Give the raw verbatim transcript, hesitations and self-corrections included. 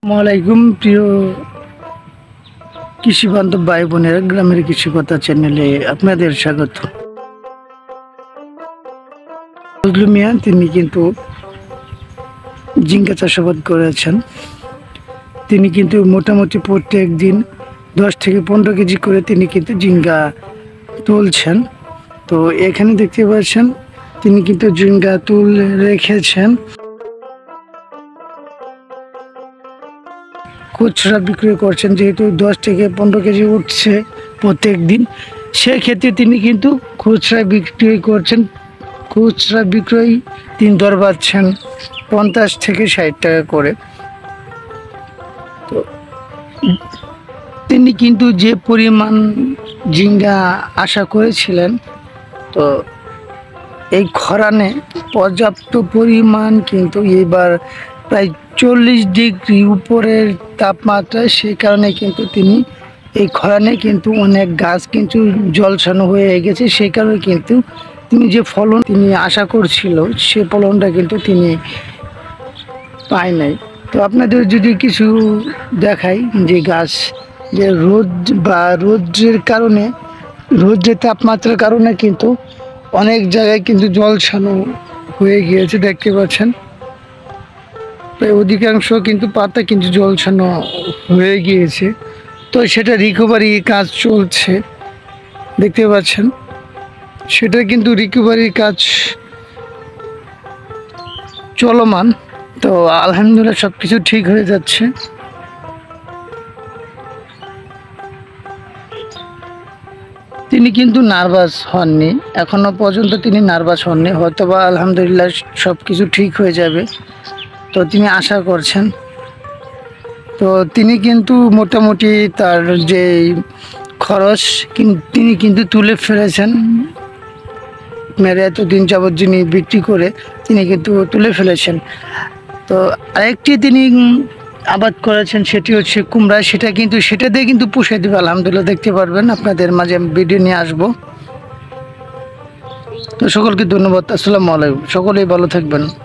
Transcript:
আসসালামাইকুম প্রিয় কৃষি বান্ধব ভাই বোনেরা, গ্রামের কৃষি কথা চ্যানেলে আপনাদের স্বাগত। ফজলু মিয়া তিনি কিন্তু জিঙ্গা চাষাবাদ করেছেন। তিনি কিন্তু মোটামুটি প্রত্যেক দিন দশ থেকে পনেরো কেজি করে তিনি কিন্তু জিঙ্গা তুলছেন। তো এখানে দেখতে পাচ্ছেন তিনি কিন্তু জিঙ্গা তুলে রেখেছেন, খুচরা বিক্রি করছেন। যেহেতু দশ থেকে পনেরো কেজি উঠছে প্রত্যেক দিন, সেক্ষেত্রে তিনি কিন্তু খুচরা বিক্রি করছেন। খুচরা বিক্রয় তিনি দর পাচ্ছেন পঞ্চাশ থেকে ষাট টাকা করে। তো তিনি কিন্তু যে পরিমাণ জিঙ্গা আশা করেছিলেন, তো এই খরানে পর্যাপ্ত পরিমাণ কিন্তু এবার প্রায় চল্লিশ ডিগ্রি উপরের তাপমাত্রা, সেই কারণে কিন্তু তিনি এই খরানে কিন্তু অনেক গাছ কিন্তু জলছানো হয়ে গেছে। সেই কারণে কিন্তু তিনি যে ফলন তিনি আশা করছিল, সে ফলনটা কিন্তু তিনি পায় নাই। তো আপনাদের যদি কিছু দেখাই, যে গাছ যে রোদ বা রৌদ্রের কারণে, রৌদ্রের তাপমাত্রার কারণে কিন্তু অনেক জায়গায় কিন্তু জলছানো হয়ে গিয়েছে, দেখতে পাচ্ছেন। প্রায় অধিকাংশ কিন্তু পাতা কিন্তু জলছানো হয়ে গিয়েছে। তো সেটা রিকভারি কাজ চলছে, দেখতে পাচ্ছেন। সেটা কিন্তু রিকভারি কাজ চলমান। তো আলহামদুলিল্লাহ সব কিছু ঠিক হয়ে যাচ্ছে। তিনি কিন্তু নার্ভাস হননি, এখনো পর্যন্ত তিনি নার্ভাস হননি। হয়তোবা আলহামদুলিল্লাহ সব কিছু ঠিক হয়ে যাবে, তো তিনি আশা করছেন। তো তিনি কিন্তু মোটামুটি তার যে খরচ তিনি কিন্তু তুলে ফেলেছেন। মেরে এতদিন যাবৎ যিনি বিক্রি করে তিনি কিন্তু তুলে ফেলেছেন। তো আরেকটি তিনি আবাদ করেছেন, সেটি হচ্ছে কুমড়া। সেটা কিন্তু সেটা দিয়ে কিন্তু পুষে দেবে আলহামদুলিল্লাহ, দেখতে পারবেন। আপনাদের মাঝে আমি ভিডিও নিয়ে আসবো। তো সকলকে ধন্যবাদ। আসসালামু আলাইকুম। সকলেই ভালো থাকবেন।